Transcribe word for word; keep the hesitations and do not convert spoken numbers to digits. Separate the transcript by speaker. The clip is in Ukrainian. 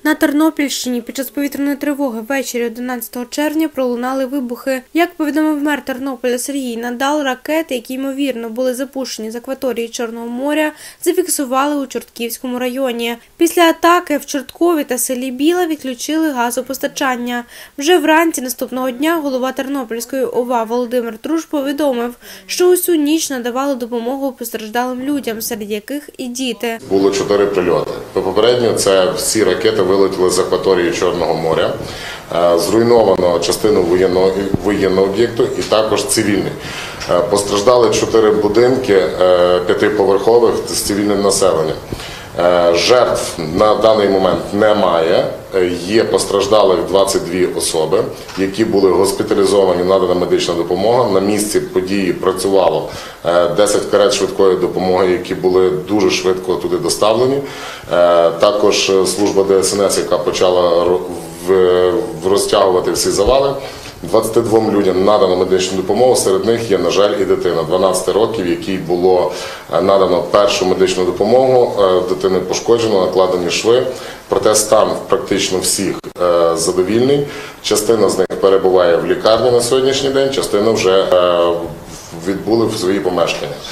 Speaker 1: На Тернопільщині під час повітряної тривоги ввечері одинадцятого червня пролунали вибухи. Як повідомив мер Тернополя Сергій Надал, ракети, які, ймовірно, були запущені з акваторії Чорного моря, зафіксували у Чортківському районі. Після атаки в Чорткові та селі Біла відключили газопостачання. Вже вранці наступного дня голова Тернопільської ОВА Володимир Труш повідомив, що усю ніч надавали допомогу постраждалим людям, серед яких і діти.
Speaker 2: Було чотири прильоти. Попередньо це всі ракети вилетіли з акваторії Чорного моря. Зруйновано частину воєнного, воєнного об'єкту і також цивільний. Постраждали чотири будинки п'ятиповерхових з цивільним населенням. Жертв на даний момент немає. Є постраждалих двадцять дві особи, які були госпіталізовані, надана медична допомога. На місці події працювало десять карет швидкої допомоги, які були дуже швидко туди доставлені. Також служба Де Ес Ен Ес, яка почала розтягувати всі завали. двадцяти двом людям надано медичну допомогу, серед них є, на жаль, і дитина дванадцяти років, якій було надано першу медичну допомогу, дитини пошкоджено, накладені шви, проте стан практично всіх задовільний. Частина з них перебуває в лікарні на сьогоднішній день, частина вже відбули в свої помешкання.